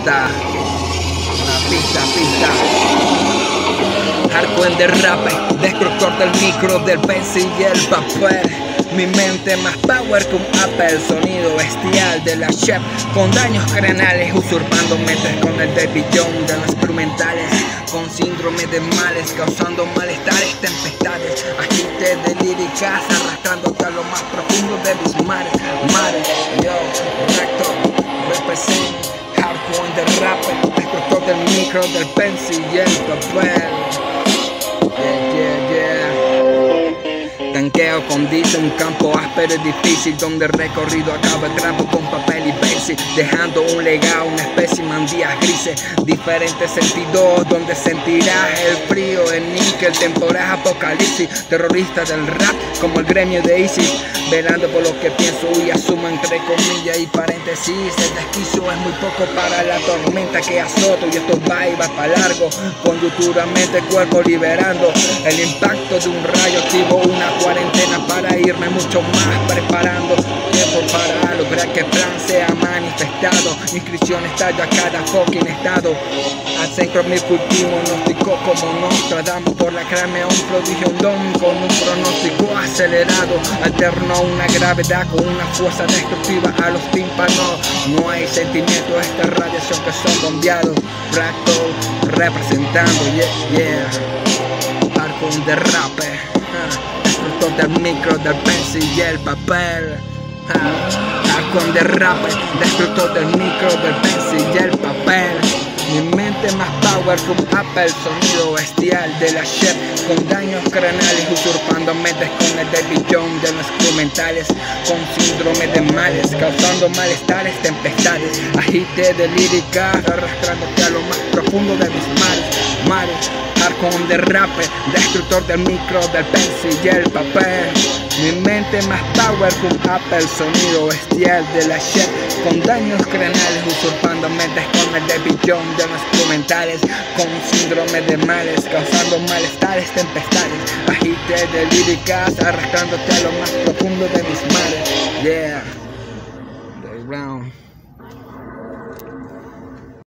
pista. La pista. Hardcore en derrape, destructor del micro, del pencil y el papel. Mi mente más power que un Apple, sonido bestial de la chef con daños craneales, usurpando mentes con el billón de los instrumentales, con síndrome de males, causando malestares, tempestades, agite de líricas, arrastrándote a lo más profundo de mis mares, yo, recto, represent, hardcore en derrape, destructor del micro, del pencil y el papel. Tanqueo con dice un campo áspero y difícil, donde el recorrido acaba el trapo con papel y pencil, dejando un legado, una espécimen, días grises, diferentes sentidos, donde sentirás el frío, el níquel, temporada apocalipsis, terrorista del rap como el gremio de ISIS, velando por lo que pienso y asumo entre comillas y paréntesis, el desquicio es muy poco para la tormenta que azoto y esto va y va para largo, conjunturamente cuerpo liberando el impacto de un rayo activo, una cuarentena para irme mucho más preparando tiempo para lograr que el plan sea manifestado, inscripción estallo a cada fucking estado, al centro mi cultivo gnóstico como Nostradamus, por la cránea un prodigio, un don con un pronóstico acelerado, alterno una gravedad con una fuerza destructiva a los tímpanos, no hay sentimiento, esta radiación que son bombeados, fractal representando, yeah, hardcore de derrape, destructor del micro, del pencil y el papel, hardcore de derrape, destructor del micro, del pencil y el papel. Mi mente más power que un Apple, sonido bestial de la chef con daños craneales, usurpando mentes con el billón de los instrumentales, con síndrome de males, causando malestares, tempestades, agite de líricas, arrastrándote a lo más profundo de mis mares, hardcore de derrape, destructor del micro, del pencil y el papel. Mi mente más power que un Apple, sonido bestial de la chef con daños craneales, usurpando mentes con el billón de los instrumentales, con síndrome de males, causando malestares, tempestades, agite de líricas, arrastrándote a lo más profundo de mis mares, yeah.